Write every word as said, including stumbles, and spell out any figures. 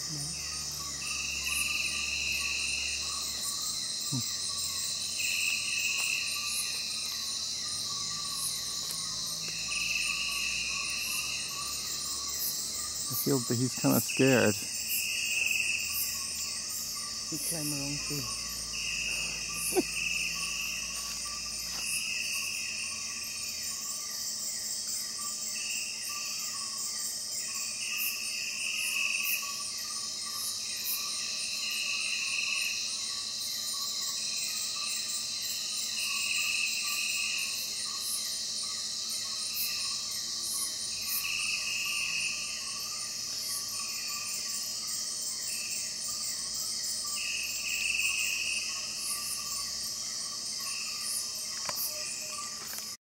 I feel that he's kind of scared. He climbed around too.